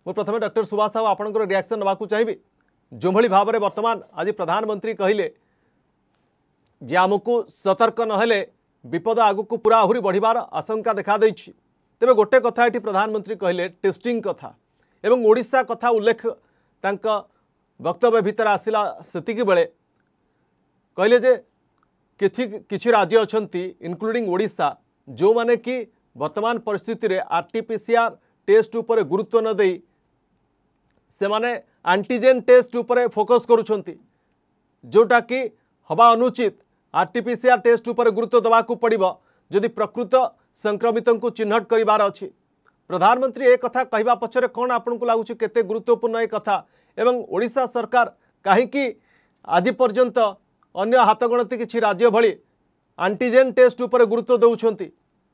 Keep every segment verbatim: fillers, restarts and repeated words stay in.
मु प्रथम डॉक्टर सुभाष साहू आपंकर रिएक्शन नाकू चाहिए जो भली भाव में वर्तमान आज प्रधानमंत्री कहले जे आमको सतर्क नहेले विपद आगक पूरा आहरी बढ़िबार आशंका देखा देछि। तेबे गोटे कथा ये प्रधानमंत्री कहले टेस्टिंग कथा एवं ओडिशा कथा उल्लेख तांका वक्तव्य भितर आसिला सेतिकी बेले कहले जे किछि किछि राज्य अछंती इंक्लूडिंग ओडिशा जो माने कि वर्तमान परिस्थिति रे आरटीपीसीआर टेस्ट उपर गुरुत्व न देई से माने एंटीजेन टेस्ट उपर फोकस करुछंती जोटा कि हवा अनुचित। आरटीपीसीआर टेस्ट उपर गुरुत्व देवाकू पड़िबो जदि प्रकृत संक्रमित को चिन्हट करिवार अछि। प्रधानमंत्री एक कथा कहवा पछरे कोन आपनको लागुछि केते गुरुत्वपूर्ण ए कथा एवं ओडिशा सरकार काहेकि आज पर्यंत अन्य हाथगणती किछि राज्य भली एंटीजेन टेस्ट उपर गुरुत्व दउछंती।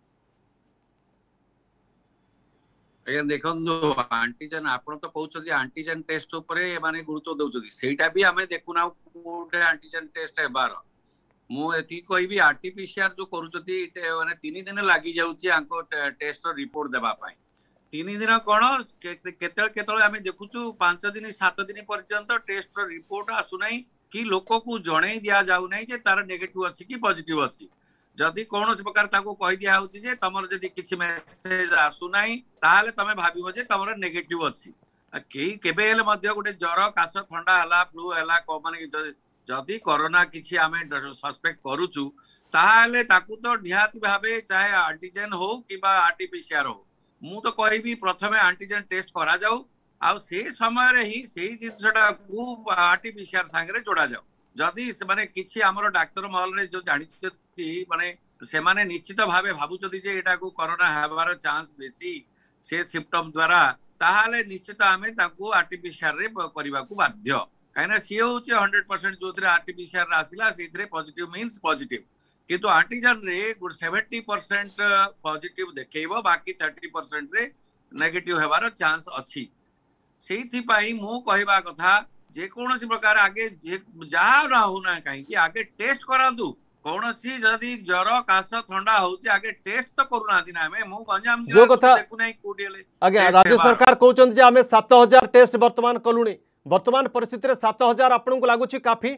आज्ञा देखो आंटीजेन आपण तो कहउछथि आंटीजेन टेस्ट ऊपर माने गुरुत्व दउछथि सेटा भी हमें देखुना कोटे आंटीजेन टेस्ट हेबार मु एथि कहबी आरटीपीसीआर जो करूछथि माने तीन दिन लागि जाउछि आंको टेस्ट रिपोर्ट देबा पई। तीन दिन कोन केतल केतल हमें देखुछु पांच दिन सात दिन पर्यंत टेस्ट रिपोर्ट आसु नै कि लोक को जणै दिया जाउ नै जे तार नेगेटिव अछि कि पॉजिटिव अछि। जदि कौन प्रकार ताको कहि दिया होछि जे तमर जदि किछि मेसेज आसु नाही ताहाले तमे भाबिबो जे तमर नेगेटिव अछि। केही केबे हेले मध्य गोटे ज्वर काश ठंडा हला फ्लू हला को माने जदि कोरोना किछि आमे सस्पेक्ट करूछु ताहाले ताकू तो निहाती भाबे चाहे एंटीजेन हो किबा आरटीपीसीआर हो मु तो कहबी प्रथमे एंटीजेन टेस्ट करा जाऊ आ से समय रे ही सेही जिंसटा को आरटीपीसीआर संगे जोड़ा जाऊ। जदि से माने किछि हमरो डाक्टर महल रे जो जानिछि माने से माने निश्चित भाबे भाबुचथि जे एटा को कोरोना हेबार चांस बेसी से सिम्पटम द्वारा ताहाले निश्चित आमे ताकू आरटीपीसीआर रे करबा को बाध्य काइना सी होछि हंड्रेड परसेंट जोथरे आरटीपीसीआर आसिला सेथरे पॉजिटिव मीन्स पॉजिटिव किंतु एंटीजन रे सेवेंटी परसेंट पॉजिटिव देखैबो बाकी थर्टी परसेंट रे नेगेटिव हेबार चांस अछि। सेथि पई मु कहबा कथा जे कोनोसी प्रकार आगे जहाँ ना होना कहीं कि आगे टेस्ट करादु कौन सी जदि ज्वर काश ठंडा होची आगे टेस्ट तो करूना दिन हमें मु गंजाम जो कथा देखु नै कोडिले आगे राज्य सरकार कहउछन जे हमें सात हज़ार टेस्ट वर्तमान कलुनी वर्तमान परिस्थिति रे सात हज़ार आपन को लागुछि काफी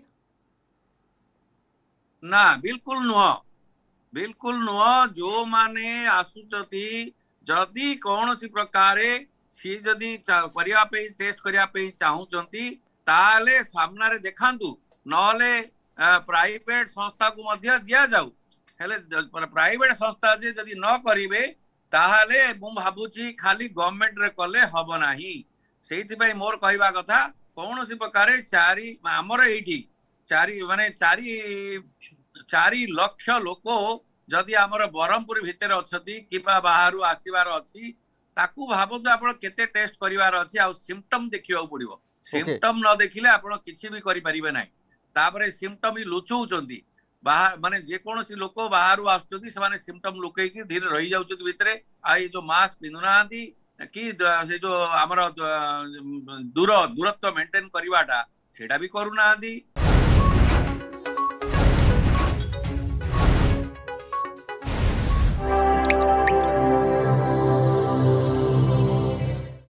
ना बिल्कुल नुह बिल्कुल नुह जो माने आसुचथि जदि कौन सी प्रकार सी जदि करिया पे टेस्ट करिया पे चाहूचंती ताले सामना रे देखांतु नले प्राइवेट संस्था को मध्य दिया जाऊ हेले प्राइवेट संस्था जे जदि न करिवे ताहाले मु भाबुची खाली गवर्नमेंट रे कले हबो नाही। सेहिति पई मोर कहबा कथा कौन सी प्रकार चारि हमर एठी चारि माने चारि चारि लाख लोक जदि हमर बरहमपुर भितर अछती किबा बाहरु आसीबार अछि ताकू भाबतु आपण केते टेस्ट करिवार अछि आ सिम्पटम देखिबा पड़िबो। सिम्पटम न देखिले आपण किछि भी करि परिबे नै तापरे सिम्पटम ही लुचौचंती बाहर माने जे कोनोसी लोक बाहरु आछथि से माने सिम्पटम लुकै कि धीरे रहि जाउछथि भितरे आ ये जो मास्क पिनुनांती कि से जो हमर दूर दूरत्व मेंटेन करिवाटा सेटा भी करूनांती